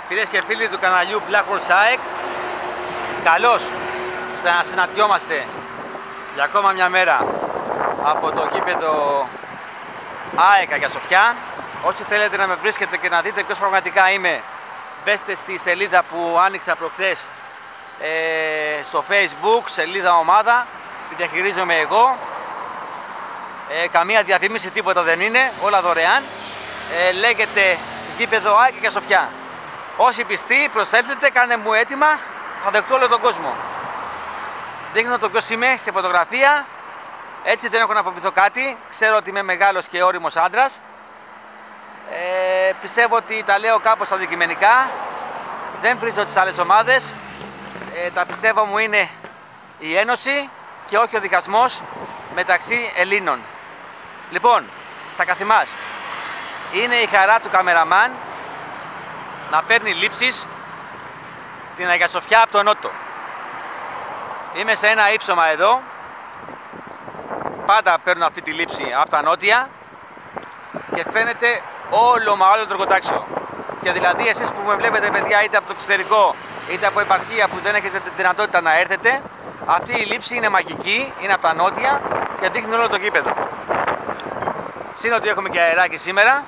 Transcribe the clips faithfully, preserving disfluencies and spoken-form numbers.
Φίλες και φίλοι του καναλιού Black Horse ΑΕΚ, καλώς συναντιόμαστε για ακόμα μια μέρα από το γήπεδο ΑΕΚ Αγία Σοφιά. Όσοι θέλετε να με βρίσκετε και να δείτε ποιος πραγματικά είμαι, μπέστε στη σελίδα που άνοιξα προχθές ε, στο Facebook, σελίδα ομάδα, τη διαχειρίζομαι εγώ. Ε, καμία διαφήμιση, τίποτα δεν είναι, όλα δωρεάν. Ε, λέγεται γήπεδο ΑΕΚ Αγία Σοφιά. Όσοι πιστοί προσέλθετε, κάνε μου έτοιμα, θα δεχτώ όλο τον κόσμο. Δείχνω το ποιος είμαι σε φωτογραφία, έτσι δεν έχω να φοβηθώ κάτι, ξέρω ότι είμαι μεγάλος και όριμος άντρας. Ε, πιστεύω ότι τα λέω κάπως αντικειμενικά, δεν βρίζω τις άλλες ομάδες, ε, τα πιστεύω μου είναι η ένωση και όχι ο διχασμός μεταξύ Ελλήνων. Λοιπόν, στα καθημάς, είναι η χαρά του καμεραμάν να παίρνει λήψεις την Αγία Σοφιά από τον νότο. Είμαι σε ένα ύψωμα εδώ, πάντα παίρνω αυτή τη λήψη από τα νότια και φαίνεται όλο μα όλο το εργοτάξιο. Και δηλαδή εσείς που με βλέπετε παιδιά είτε από το εξωτερικό είτε από επαρχία που δεν έχετε τη δυνατότητα να έρθετε, αυτή η λήψη είναι μαγική, είναι από τα νότια και δείχνει όλο το γήπεδο. Συν ότι έχουμε και αεράκι σήμερα.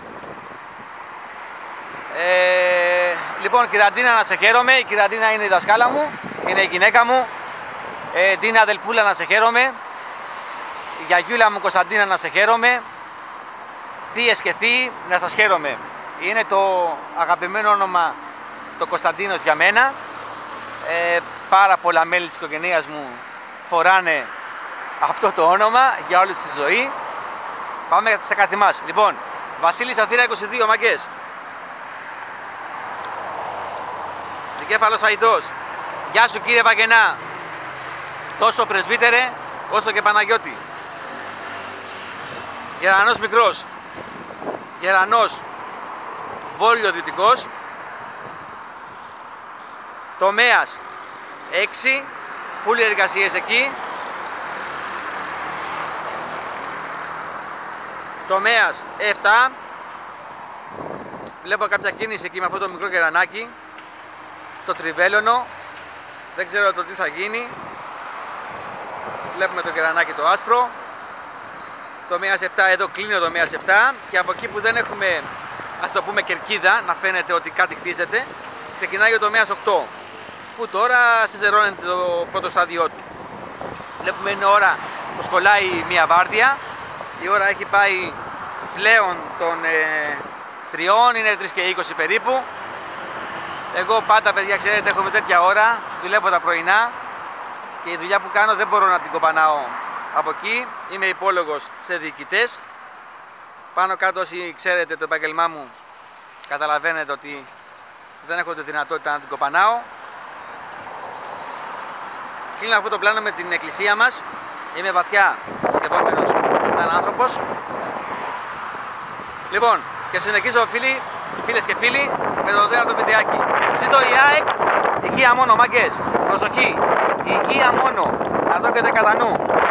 Ε, λοιπόν, Κυραντίνα, να σε χαίρομαι. Η Κυραντίνα είναι η δασκάλα μου, είναι η γυναίκα μου. Ε, Ντίνα αδελφούλα, να σε χαίρομαι. Η γιαγιούλα μου Κωνσταντίνα, να σε χαίρομαι. Θείες και θείοι, να σας χαίρομαι. Είναι το αγαπημένο όνομα το Κωνσταντίνος για μένα. Ε, πάρα πολλά μέλη της οικογένειας μου φοράνε αυτό το όνομα για όλη τη ζωή. Πάμε στα καθημάς. Λοιπόν, Βασίλης Αθήνα είκοσι δύο, μαγκές. Δικέφαλος Αητός. Γεια σου κύριε Βαγγενά. Τόσο πρεσβύτερε όσο και Παναγιώτη. Γερανός μικρός. Γερανός βόρειο-δυτικός. Τομέας έξι. Φούλοι εργασίες εκεί. Τομέας επτά. Βλέπω κάποια κίνηση εκεί με αυτό το μικρό γερανάκι, το τριβέλωνο. Δεν ξέρω το τι θα γίνει. Βλέπουμε το γερανάκι το άσπρο. Τομέας επτά, εδώ κλείνει ο τομέας επτά. Και από εκεί που δεν έχουμε, ας το πούμε, κερκίδα, να φαίνεται ότι κάτι χτίζεται, ξεκινάει ο τομέας οκτώ, που τώρα σιδερώνεται το πρώτο στάδιο του. Βλέπουμε είναι ώρα που σκολάει μία βάρδια. Η ώρα έχει πάει πλέον των ε, τριών, είναι τρεις και είκοσι περίπου. Εγώ πάντα παιδιά ξέρετε έχουμε τέτοια ώρα, δουλεύω τα πρωινά και η δουλειά που κάνω δεν μπορώ να την κοπανάω από εκεί. Είμαι υπόλογος σε διοικητές. Πάνω κάτω όσοι ξέρετε το επάγγελμά μου καταλαβαίνετε ότι δεν έχω τη δυνατότητα να την κοπανάω. Κλείνω αυτό το πλάνο με την εκκλησία μας. Είμαι βαθιά σκεφτόμενος σαν άνθρωπος. Λοιπόν, και συνεχίζω φίλοι, φίλες και φίλοι με το δέρατο βιντεάκι. Ζήτω η ΑΕΚ, υγεία μόνο μάγκες. Προσοχή, υγεία μόνο. Να το έχετε κατά νου.